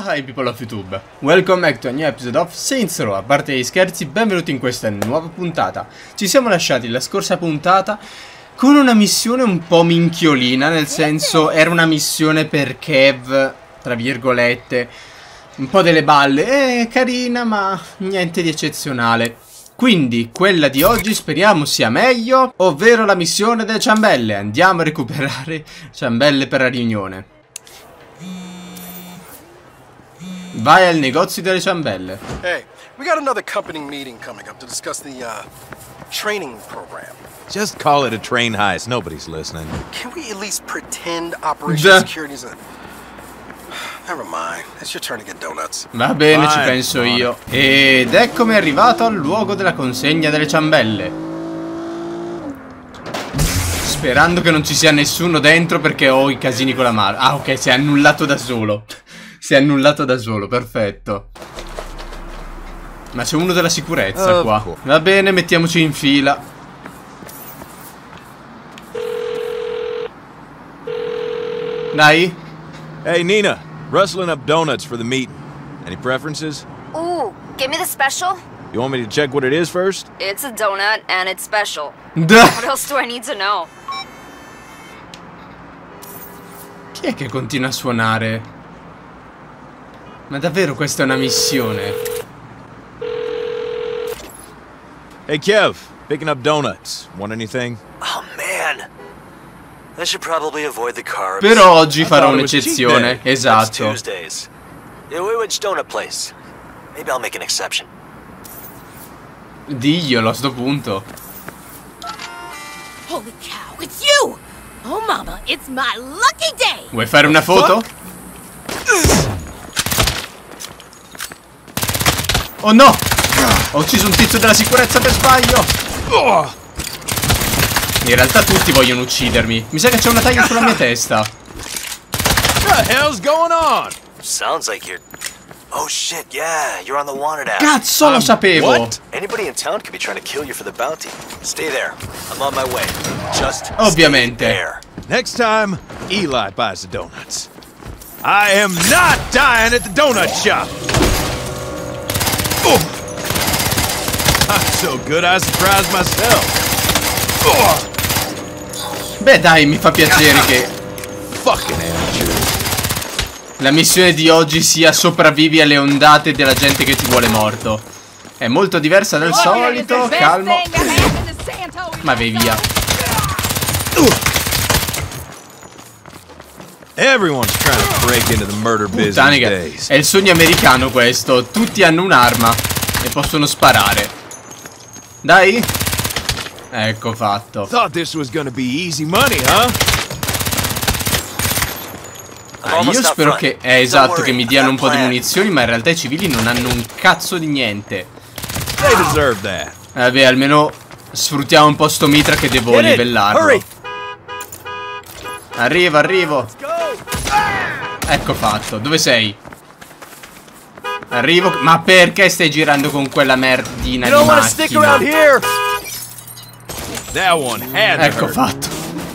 Hi people of YouTube, welcome back to a new episode of Saints Row. A parte gli scherzi, benvenuti in questa nuova puntata. Ci siamo lasciati la scorsa puntata con una missione un po' minchiolina, nel senso era una missione per Kev, tra virgolette, un po' delle balle, carina ma niente di eccezionale. Quindi quella di oggi speriamo sia meglio, ovvero la missione delle ciambelle. Andiamo a recuperare ciambelle per la riunione. Vai al negozio delle ciambelle. Hey, we got another company meeting coming up to discuss the training program. Just call it a train heist. Nobody's listening. Can we at least pretend Operation Security is a... Never mind. It's your turn to get donuts. Va bene, ci penso io. Ed eccomi arrivato al luogo della consegna delle ciambelle. Sperando che non ci sia nessuno dentro perché ho i casini con la mano. Ah, ok, si è annullato da solo. Si è annullato da solo, perfetto. Ma c'è uno della sicurezza qua. Va bene, mettiamoci in fila. Dai. Hey, Nina. Rustling up donuts for the meeting. Any preferences? Ooh, give me the special. You want me to check what it is first? It's a donut and it's special. What else do I need to know? Chi è che continua a suonare? Ma davvero questa è una missione? Hey, Kev. Picking up donuts. Want anything? Oh, man. I should probably avoid the carbs. Però oggi farò un'eccezione. Esatto. Tuesdays. Which donut place? Maybe I'll make an exception. Diglielo a sto punto. Holy cow, it's you! Oh mama, it's my lucky day! Vuoi fare una foto? Oh no! Ho ucciso un tizio della sicurezza per sbaglio! In realtà tutti vogliono uccidermi. Mi sa che c'è una taglia sulla mia testa. What the hell's going on? Sounds like you're... Oh shit, yeah, you're on the wanted app. Cazzo, lo sapevo! What? Anybody in town could be trying to kill you for the bounty. Stay there. I'm on my way. Just Ovviamente. stay there. Next time, Eli buys the donuts. I am not dying at the donut shop. Oh. I'm so good I surprised myself. Oh. Beh dai, mi fa piacere che Fucking amateur. la missione di oggi sia sopravvivi alle ondate della gente che ti vuole morto. È molto diversa dal solito, calmo. Ma vai via. Everyone's trying to break into the murder business Puttanica, days. è il sogno americano questo. Tutti hanno un'arma e possono sparare. Dai. Ecco fatto. Thought this was gonna be easy money, huh? Io spero che... esatto, che mi diano un po' di munizioni, ma in realtà i civili non hanno un cazzo di niente. They deserve that. Vabbè, almeno sfruttiamo un po' sto mitra che devo livellarlo. Arrivo, arrivo. Ecco fatto, dove sei? Arrivo, ma perché stai girando con quella merdina di macchina? Ecco fatto.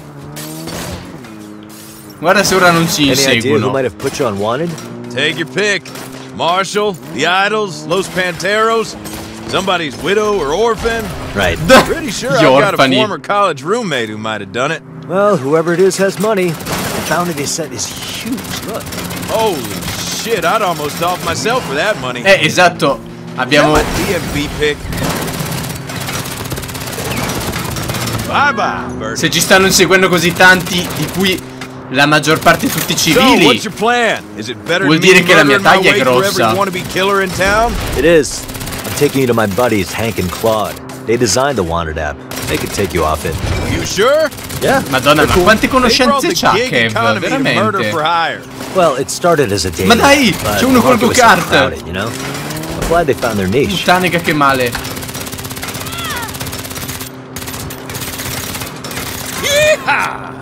Guarda se ora non ci inseguono. Take your pick. Marshall, the Idols, Los Panteros, somebody's widow or orphan. Right. Pretty sure I've got a former college roommate who might have done it. Well, whoever it is has money. The bounty they set is huge. Look. Holy shit, I'd almost off myself for that money. Esatto. Abbiamo... DMV pick. Bye bye, Birdie. Se ci stanno inseguendo così tanti, di cui la maggior parte tutti civili, what's your plan? Is it better vuol dire che la mia taglia è grossa. It is. I'm taking you to my buddies Hank and Claude. They designed the Wanted app. They could take you off it. You sure? Yeah. Madonna, ma quante conoscenze c'ha Kev, veramente? Well, it started as a dating Ma dai, app, c'è uno col go-kart. crowded, you know? I'm glad they found their niche. Puttanica che male. Yeehaw!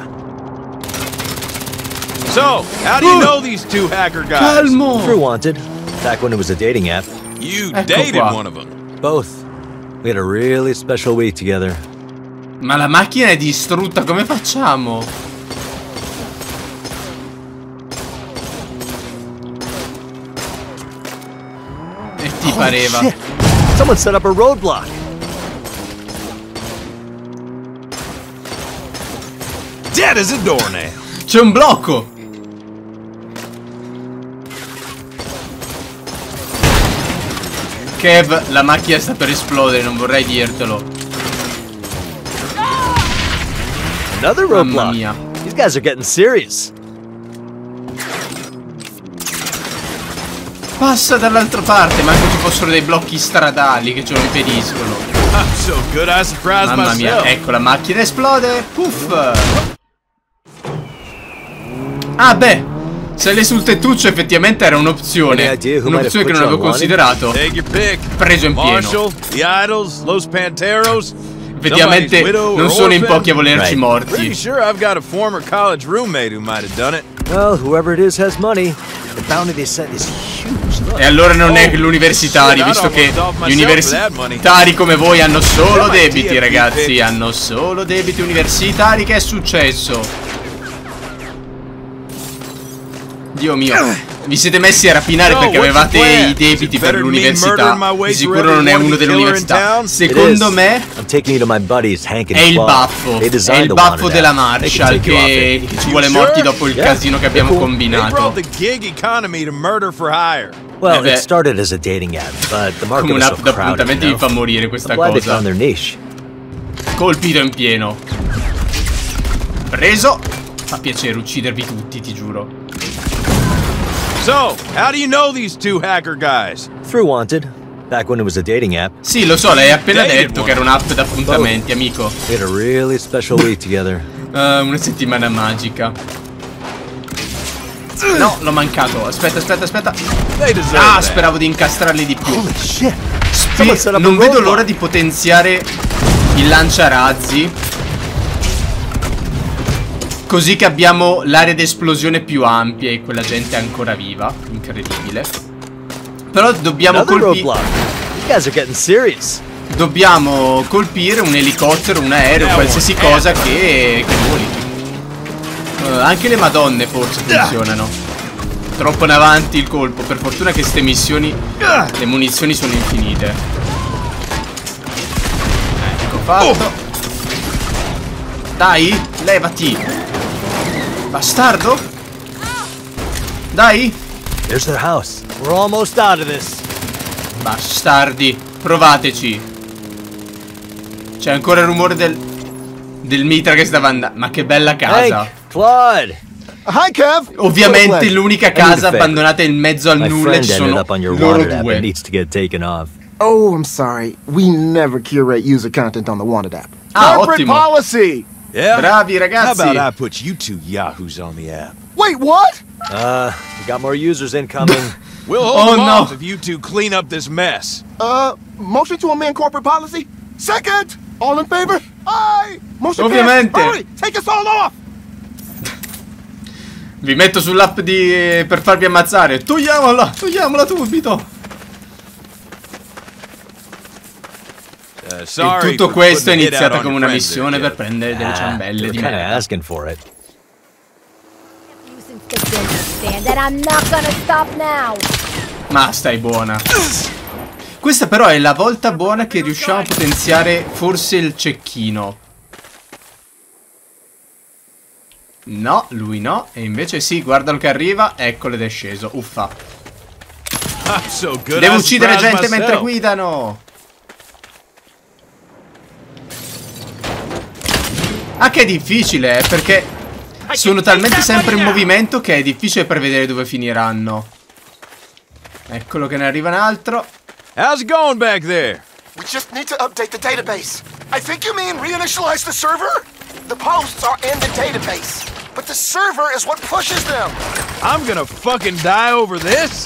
So, how do you know these two hacker guys? Calmo. Through Wanted, back when it was a dating app. You Ecco dated qua. one of them. Both. We had a really special week together. Ma la macchina è distrutta, come facciamo? pareva. Shit. Someone set up a roadblock. Dead as a doornail. C'è un blocco. Kev, la macchina sta per esplodere, non vorrei dirtelo. Another Mamma roadblock. mia. These guys are getting serious. Passa dall'altra parte, manco ci fossero dei blocchi stradali che ce lo impediscono. I'm so good I surprised Mamma mia, myself. ecco la macchina esplode. Puff. Ah beh, sale sul tettuccio effettivamente era un'opzione. Un'opzione che non avevo considerato. Take your pick. Preso in pieno. Marshall, the Idols, Los Panteros. Effettivamente non sono in pochi a volerci morti. Pretty sure I've got a former college roommate who might have done it. Well, whoever it is has money. The bounty they set is huge. Look. E allora non è l'universitario, visto che gli universitari come voi hanno solo debiti, ragazzi. Hanno solo debiti universitari. Che è successo? Dio mio. Vi siete messi a rapinare perché avevate i debiti per l'università. Di sicuro non è uno dell'università. Secondo me I'm taking you to my buddies Hank and è il Claude. baffo. They È designed il the baffo wanted della app. Marshall They can take you off che it. ci vuole morti dopo il casino che abbiamo They combinato. brought the gig economy to murder for hire. Well, beh. it started as a dating app, but the market Come was so un'app da crowded, appuntamenti you mi know? fa morire questa I'm glad they cosa. found their niche. Colpito in pieno. Preso. Fa piacere uccidervi tutti, ti giuro. So, how do you know these two hacker guys? Through Wanted, back when it was a dating app. Sì, lo so, l'hai appena Dated detto one. che era un'app da appuntamenti, amico. We had a really special week together. Una settimana magica. No, l'ho mancato. Aspetta. They deserve Ah, that. speravo di incastrarli di più. Holy shit! Someone set up a Non vedo roadblock. l'ora di potenziare il lanciarazzi, così che abbiamo l'area d'esplosione più ampia e quella gente è ancora viva. Incredibile. Però dobbiamo Another colpire. roadblock. You guys are getting serious. Dobbiamo colpire un elicottero, un aereo, qualsiasi cosa che voli. Anche le madonne forse funzionano. Troppo in avanti il colpo. Per fortuna che queste missioni, le munizioni sono infinite. Ecco fatto. Dai, levati. Bastardo. Dai. There's their house. We're almost out of this. Bastardi. Provateci. C'è ancora il rumore del mitra che stava andando. Ma che bella casa. Hank, Claude. Hi, Kev. Ovviamente l'unica casa I need a favor. abbandonata in mezzo al My nulla friend ci ended sono up on your loro wanted app and due. needs to get taken off. Oh, I'm sorry. We never curate user content on the Wanted app. Ah, Corporate ottimo. policy. Yeah? Bravi How ragazzi. about I put you two yahoos on the app? Wait, what? We got more users incoming. We'll hold Oh, them no. off if you two clean up this mess. Motion to amend corporate policy. Second. All in favor? Aye. Motion Ovviamente. passed. Hurry, take us all off. Vi metto sull'app per farvi ammazzare. Togliamola subito. E Sorry tutto for questo è putting a hit out iniziato on come your una friends missione there, per prendere delle ciambelle They're di kind of merda. asking for it. You since they don't understand that I'm not gonna stop now. Ma stai buona. Questa però è la volta buona che riusciamo a potenziare forse il cecchino. No, lui no. E invece sì, guardalo che arriva. Eccolo ed è sceso. Uffa. I'm so good, Devo I uccidere surprised gente mentre myself. guidano. Ah, che è difficile, perché sono talmente sempre in movimento che è difficile prevedere dove finiranno. Eccolo che ne arriva un altro. How's it going back there? We just need to update the database. I think you mean reinitialize the server? The posts are in the database, but the server is what pushes them. I'm gonna fucking die over this?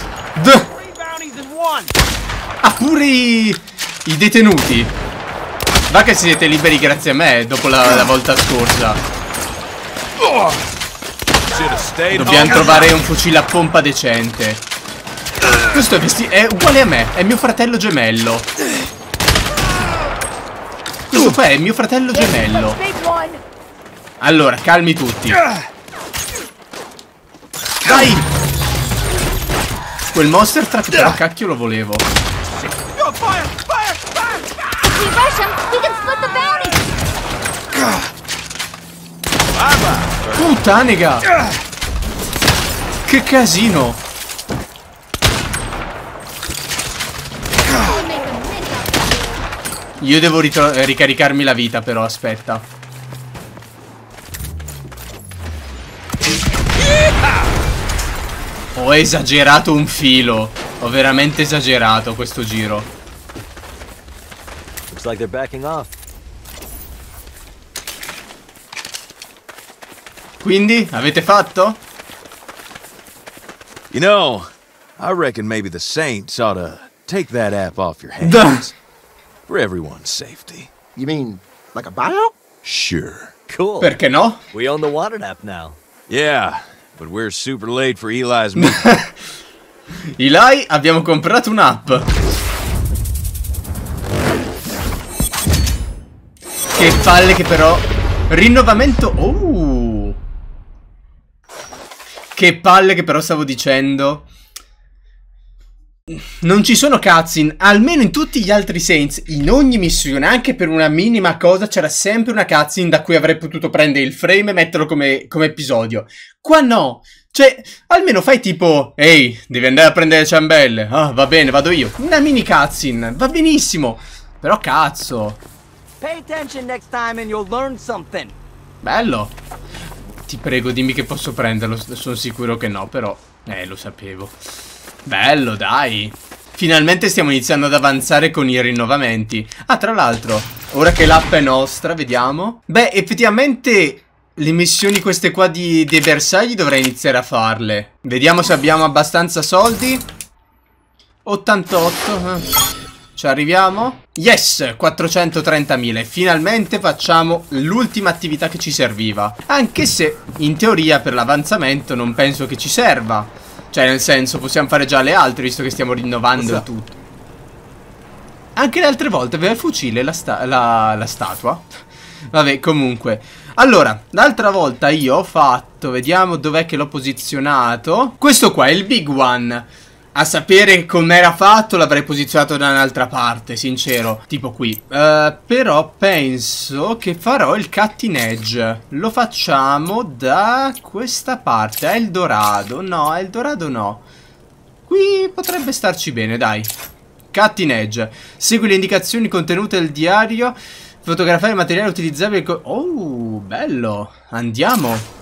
Ah, pure i detenuti. Va che siete liberi grazie a me dopo la volta scorsa. Should've stayed Dobbiamo home. trovare un fucile a pompa decente. Questo è uguale a me, è mio fratello gemello. Questo qua è mio fratello gemello. Big one. Allora, calmi tutti. Dai! Quel monster truck però cacchio lo volevo. If we rush him, we can split the bounty! Puttanega! Che casino! Io devo ricaricarmi la vita però, aspetta. Ho esagerato un filo. Ho veramente esagerato questo giro. Looks like they're backing off. Quindi, avete fatto? You know, I reckon maybe the Saints ought to take that app off your hands. For everyone's safety. You mean like a buyout? Sure. Cool. Perché no? We own the Wanted app now. Yeah, but we're super late for Eli's meeting. Eli, abbiamo comprato un'app. Che palle che però... Rinnovamento... Che palle che però stavo dicendo... Non ci sono cutscene, almeno in tutti gli altri Saints, in ogni missione, anche per una minima cosa, c'era sempre una cutscene da cui avrei potuto prendere il frame e metterlo come episodio. Qua no, cioè, almeno fai tipo, ehi, devi andare a prendere le ciambelle, ah, va bene, vado io. Una mini cutscene, va benissimo, però cazzo. Pay attention next time and you'll learn something. Bello. Ti prego, dimmi che posso prenderlo, sono sicuro che no, però, lo sapevo. Bello, dai. Finalmente stiamo iniziando ad avanzare con i rinnovamenti. Ah, tra l'altro, ora che l'app è nostra, vediamo. Beh, effettivamente le missioni queste qua dei bersagli dovrei iniziare a farle. Vediamo se abbiamo abbastanza soldi. 88. Ci arriviamo? Yes, 430.000. E finalmente facciamo l'ultima attività che ci serviva. Anche se, in teoria, per l'avanzamento non penso che ci serva. Cioè, nel senso, possiamo fare già le altre, visto che stiamo rinnovando tutto. Anche le altre volte aveva il fucile la statua. Vabbè, comunque. Allora, l'altra volta io ho fatto... Vediamo dov'è che l'ho posizionato. Questo qua è il Big One. A sapere com'era fatto l'avrei posizionato da un'altra parte, sincero. Tipo qui. Però penso che farò il cutting edge. Lo facciamo da questa parte. A Eldorado. No, a Eldorado no. Qui potrebbe starci bene, dai. Cutting edge. Segui le indicazioni contenute nel diario. Fotografare materiale utilizzabile. Oh, bello. Andiamo.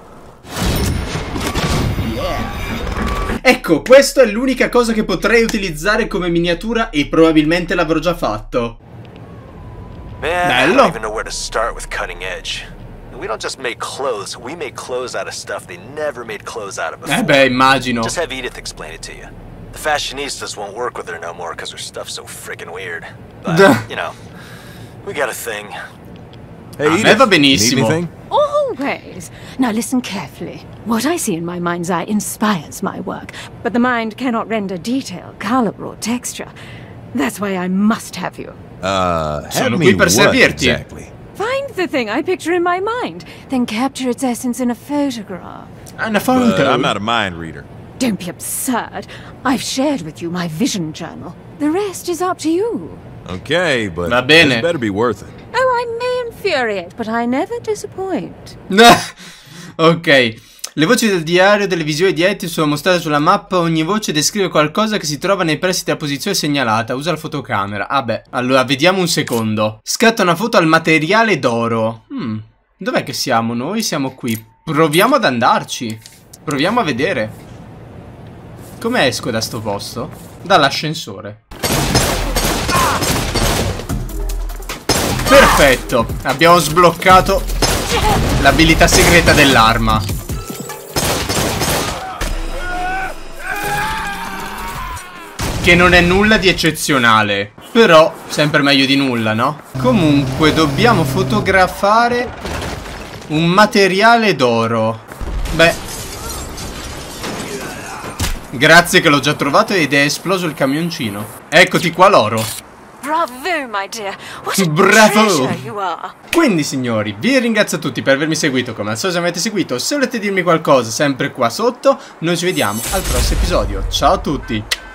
Ecco, questa è l'unica cosa che potrei utilizzare come miniatura e probabilmente l'avrò già fatto. Man, bello. I don't even know where to start with cutting edge. We don't just make clothes, we make clothes out of stuff they never made clothes out of before. Beh, immagino. Just have Edith explain it to you. The fashionistas won't work with her no more because her stuff's so freaking weird. But, you know, we got a thing. Hey, a me va benissimo. Always. Now listen carefully. What I see in my mind's eye inspires my work, but the mind cannot render detail, color, or texture. That's why I must have you. Sono qui per servirti. Exactly? Find the thing I picture in my mind, then capture its essence in a photograph. Una foto. I'm not a mind reader. Don't be absurd. I've shared with you my vision journal. The rest is up to you. Okay, but va bene. This better be worth it. Oh, I may infuriate, but I never disappoint. Ok. Le voci del diario delle visioni di Etty sono mostrate sulla mappa. Ogni voce descrive qualcosa che si trova nei pressi della posizione segnalata. Usa la fotocamera. Ah beh, allora vediamo un secondo. Scatta una foto al materiale d'oro. Dov'è che siamo noi? Siamo qui. Proviamo ad andarci. Proviamo a vedere. Come esco da sto posto? Dall'ascensore. Perfetto. Abbiamo sbloccato l'abilità segreta dell'arma. Che non è nulla di eccezionale. Però sempre meglio di nulla, no? Comunque dobbiamo fotografare un materiale d'oro. Beh, grazie che l'ho già trovato ed è esploso il camioncino. Eccoti qua l'oro. Bravo, my dear. What a Bravo. treasure you are. Quindi signori, vi ringrazio a tutti per avermi seguito. Come al solito, se mi avete seguito, se volete dirmi qualcosa sempre qua sotto. Noi ci vediamo al prossimo episodio. Ciao a tutti.